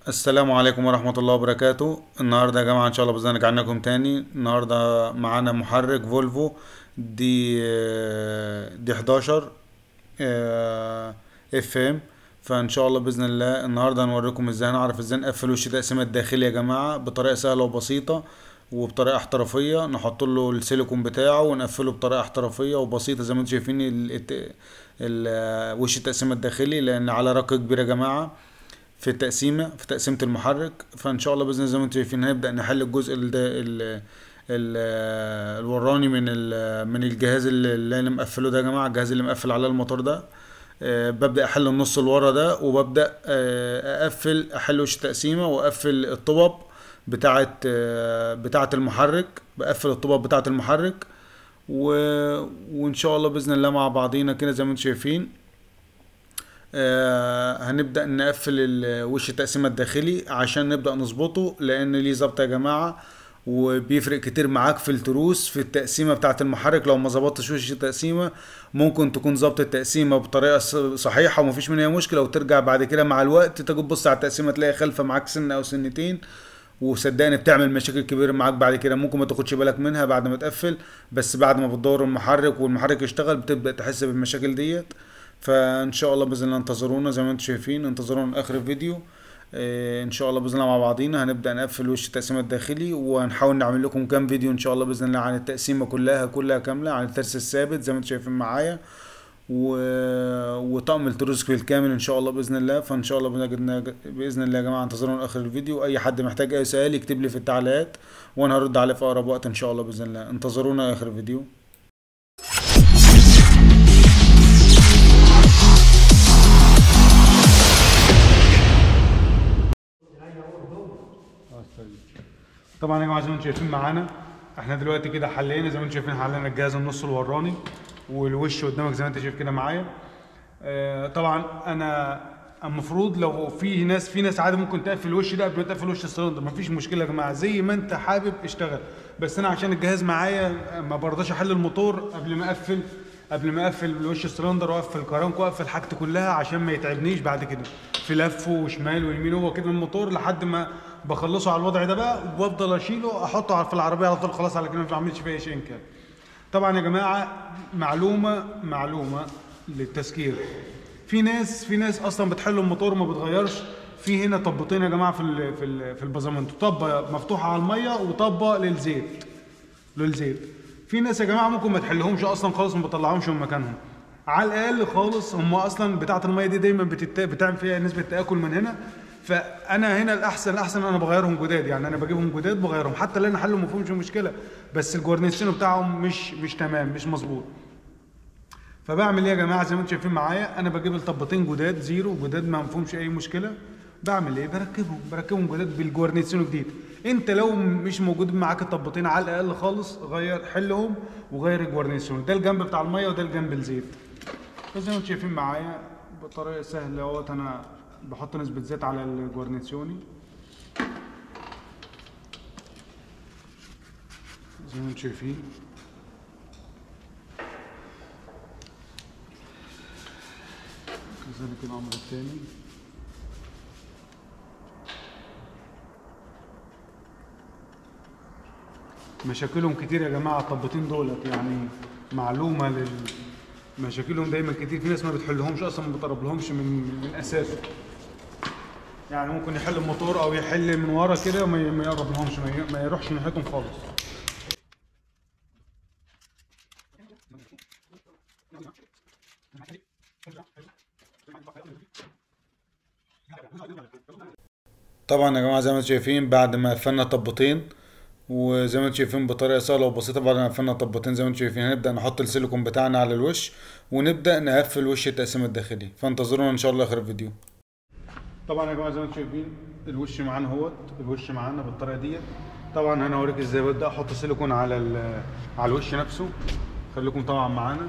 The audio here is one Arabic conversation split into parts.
السلام عليكم ورحمة الله وبركاته. النهاردة يا جماعة إن شاء الله بإذن الله رجعنا لكم تاني. النهاردة معانا محرك فولفو دي 11 اف ام. فإن شاء الله بإذن الله النهاردة هنوريكم ازاي هنعرف ازاي نقفل وش تقسيمة الداخلي يا جماعة بطريقة سهلة وبسيطة وبطريقة احترافية. نحط له السيليكون بتاعه ونقفله بطريقة احترافية وبسيطة زي ما انتم شايفين وش التقسيمة الداخلي، لأن على رقة كبيرة يا جماعة في تقسيمة المحرك. فإن شاء الله بإذن الله زي ما انتم شايفين هنبدأ نحل الجزء ال الوراني من الجهاز اللي انا مقفله ده يا جماعة، الجهاز اللي مقفل على الموتور ده. ببدأ احل النص اللي ورا ده، وببدأ احل وش تقسيمة واقفل الطبب بتاعة المحرك. بقفل الطبب بتاعة المحرك و... وان شاء الله بإذن الله مع بعضينا كده زي ما انتم شايفين. هنبدأ نقفل وش التقسيمة الداخلي عشان نبدأ نظبطه، لأن ليه ظبط يا جماعة وبيفرق كتير معاك في التروس في التقسيمة بتاعة المحرك. لو ما ظبطتش وش التقسيمة ممكن تكون ظبط التقسيمة بطريقة صحيحة ومفيش منها مشكلة، وترجع بعد كده مع الوقت تيجي تبص على التقسيمة تلاقي خلفة معاك سنة أو سنتين، وصدقني بتعمل مشاكل كبيرة معاك بعد كده. ممكن ما تاخدش بالك منها بعد ما تقفل، بس بعد ما بتدور المحرك والمحرك يشتغل بتبدأ تحس بالمشاكل ديت. فان شاء الله باذن الله انتظرونا زي ما انتم شايفين، انتظرونا لاخر الفيديو. ان شاء الله باذن الله مع بعضينا هنبدا نقفل وش التقسيمه الداخلي، وهنحاول نعمل لكم كام فيديو ان شاء الله باذن الله عن التقسيمه كلها كامله، عن الترس الثابت زي ما انتم شايفين معايا و... وطقم التروس بالكامل ان شاء الله باذن الله. فان شاء الله باذن الله يا جماعه انتظرونا لاخر الفيديو. اي حد محتاج اي سؤال يكتب لي في التعليقات وانا هرد عليه في اقرب وقت ان شاء الله باذن الله. انتظرونا اخر الفيديو. طبعا يا جماعه زي ما انتم شايفين معانا احنا دلوقتي كده حلينا، زي ما انتم شايفين حلينا الجهاز النص الوراني والوش قدامك زي ما انت شايف كده معايا. طبعا انا المفروض لو في ناس عادي ممكن تقفل الوش ده قبل ما تقفل وش السلندر، مفيش مشكله يا جماعه، زي ما انت حابب اشتغل. بس انا عشان الجهاز معايا ما برضاش احل الموتور قبل ما اقفل الوش السلندر واقفل الكرانك واقفل حاجتي كلها عشان ما يتعبنيش بعد كده في لفه وشمال ويمين. هو كده الموتور لحد ما بخلصه على الوضع ده بقى، وبفضل اشيله احطه في العربيه على طول خلاص، على كده ما بعملش فيه اي شيء كده. طبعا يا جماعه معلومه للتذكير، في ناس اصلا بتحل الموتور وما بتغيرش. في هنا طبتين يا جماعه في البازامنت، طبه مفتوحه على الميه وطبه للزيت. في ناس يا جماعه ممكن ما تحلهمش اصلا خالص، ما بتطلعهمش من مكانهم. على الاقل خالص هم اصلا بتاعه الميه دي دايما بتعمل فيها نسبه تاكل من هنا. فانا هنا الاحسن انا بغيرهم جداد، يعني انا بجيبهم جداد بغيرهم حتى لو انا حلوا ما فيهمش مشكله، بس الجورنيشن بتاعهم مش تمام، مش مظبوط. فبعمل ايه يا جماعه زي ما انتم شايفين معايا، انا بجيب الطبطين جداد زيرو جداد ما فيهمش اي مشكله. بعمل ايه؟ بركبهم جداد بالجورنيشن جديد. انت لو مش موجود معاك الطبطين على الاقل خالص حلهم وغير الجورنيشن، ده الجنب بتاع الميه وده الجنب الزيت. فزي ما انتم شايفين معايا بطريقه سهله اهوت، انا بحط نسبه زيت على الجورنيشن زي ما انتم شايفين. كذلك الامر الثاني. مشاكلهم كتير يا جماعه الطباطين دولت، يعني معلومه مشاكلهم دايما كتير، في ناس ما بتحلهمش اصلا، ما بتقربلهمش من اساسه. يعني ممكن يحل الموتور او يحل من ورا كده وما يقربلهمش، ما يروحش ناحيتهم خالص. طبعا يا جماعه زي ما انتم شايفين بعد ما قفلنا طباطين، وزي ما انتم شايفين بطريقه سهله وبسيطه بعد ما قفلنا طباطين زي ما انتم شايفين هنبدا نحط السيليكون بتاعنا على الوش ونبدا نقفل وش التقسيم الداخلي. فانتظرونا ان شاء الله اخر الفيديو. طبعا يا جماعه زي ما انتم شايفين الوش معانا بالطريقه ديت. طبعا انا هوريك ازاي ببدا احط سيليكون على الوش نفسه. خليكم طبعا معانا.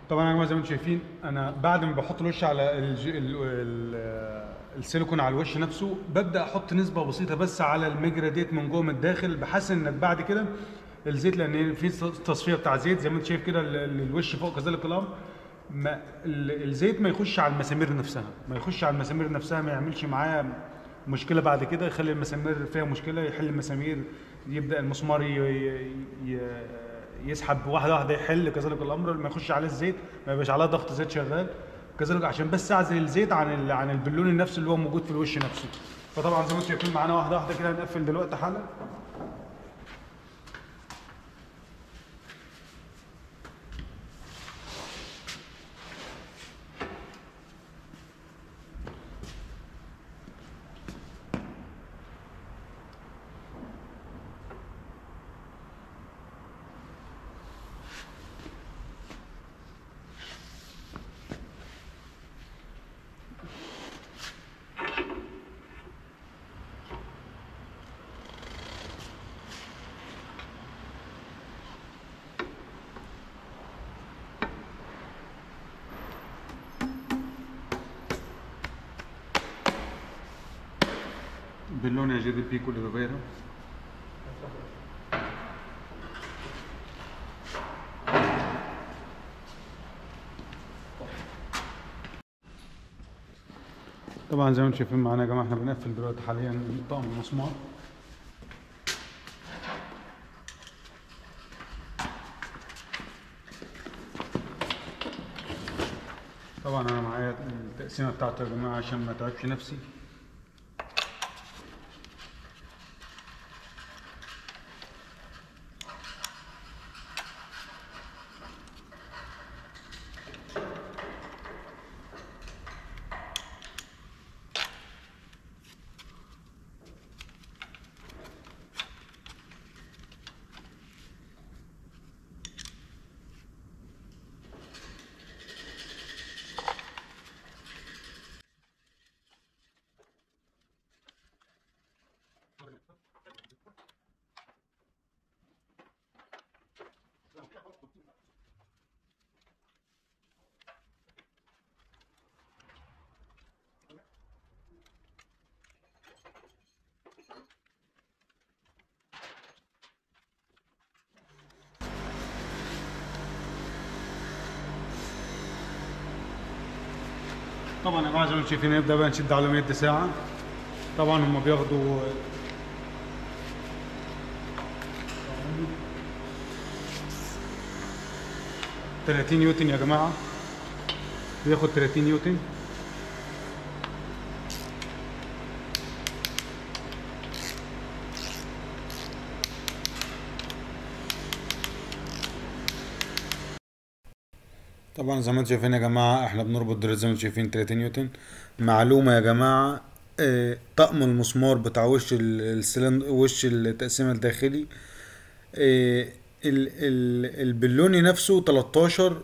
طبعا يا جماعه زي ما انتم شايفين، انا بعد ما بحط الوش على السيليكون على الوش نفسه، ببدا احط نسبه بسيطه بس على المجرى ديت من جوه من الداخل، بحيث انك بعد كده الزيت، لان في تصفيه بتاع زيت زي ما انت شايف كده، الوش فوق كذلك الامر، ما الزيت ما يخش على المسامير نفسها، ما يعملش معايا مشكله بعد كده، يخلي المسامير فيها مشكله، يحل المسامير، يبدا المسمار ي... يسحب واحده واحده، يحل كذلك الامر، ما يخش عليه الزيت، ما يبقاش عليه ضغط زيت شغال كذلك، عشان بس اعزل الزيت عن البالون نفسه اللي هو موجود في الوش نفسه. فطبعا زي ما انتم شايفين معانا واحده واحده كده، هنقفل دلوقتي حالا. باللون يا جدي بيكو اللي بغيرها. طبعا زي ما انتم شايفين معانا يا جماعه، احنا بنقفل دلوقتي حاليا طقم المسمار. طبعا انا معايا التقسيمه بتاعته يا جماعه عشان ما اتعبش نفسي. طبعا يا جماعه زي ما انتم شايفين، نبدا بقى نشد على يد ساعه. طبعا هم بياخدوا 30 نيوتن يا جماعه، بياخد 30 نيوتن. طبعا زي ما انتم شايفين يا جماعه، احنا بنربط دلوقتي زي ما انتم شايفين 30 نيوتن. معلومه يا جماعه، طقم المسمار بتاع وش التقسيمه الداخلي، البلوني نفسه 13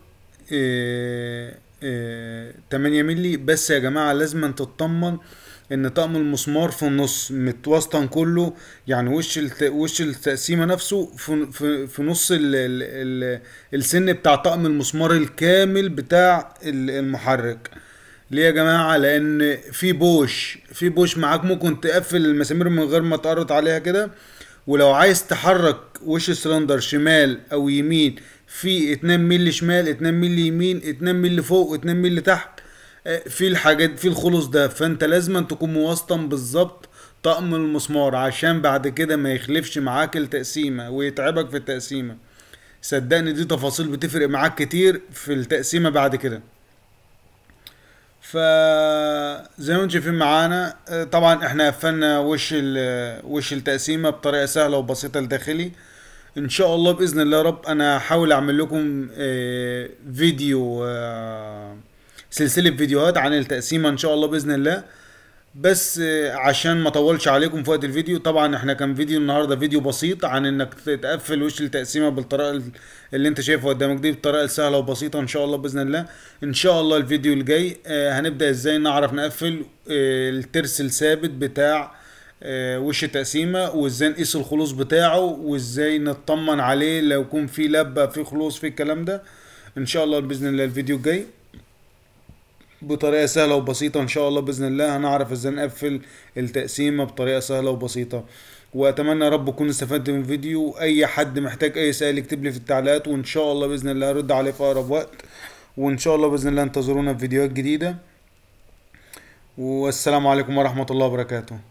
8 ملي بس يا جماعة. لازم تطمن ان طقم المسمار في النص متوسطن كله، يعني وش التقسيمة نفسه في نص السن بتاع طقم المسمار الكامل بتاع المحرك. ليه يا جماعة؟ لان في بوش معاك، ممكن تقفل المسامير من غير ما تقرط عليها كده. ولو عايز تحرك وش السلندر شمال او يمين، في 2 مللي شمال، 2 مللي يمين، 2 مللي فوق، 2 مللي تحت، في الحاجات، في الخلص ده. فانت لازم تكون موسطن بالظبط طقم المسمار، عشان بعد كده ما يخلفش معاك التقسيمة ويتعبك في التقسيمة. صدقني دي تفاصيل بتفرق معاك كتير في التقسيمة بعد كده. فزي ما انتم شايفين معانا، طبعا احنا قفلنا وش التقسيمه بطريقه سهله وبسيطه لداخلي. ان شاء الله باذن الله يا رب انا هحاول اعمل لكم فيديو، سلسله فيديوهات عن التقسيمه ان شاء الله باذن الله. بس عشان ما اطولش عليكم في وقت الفيديو، طبعا احنا كان فيديو النهارده فيديو بسيط عن انك تقفل وش التقسيمه بالطريقه اللي انت شايفها قدامك دي، بالطريقه السهله وبسيطه ان شاء الله باذن الله. ان شاء الله الفيديو الجاي هنبدا ازاي نعرف نقفل الترس الثابت بتاع وش التقسيمه، وازاي نقيس الخلوص بتاعه، وازاي نطمن عليه لو يكون في لبه، في خلوص، في الكلام ده. ان شاء الله باذن الله الفيديو الجاي بطريقه سهله وبسيطه، ان شاء الله باذن الله هنعرف ازاي نقفل التقسيمه بطريقه سهله وبسيطه. واتمنى يا رب تكونوا استفدتوا من الفيديو. اي حد محتاج اي سؤال يكتب لي في التعليقات، وان شاء الله باذن الله هرد عليه في اقرب وقت. وان شاء الله باذن الله انتظرونا في فيديوهات جديده. والسلام عليكم ورحمه الله وبركاته.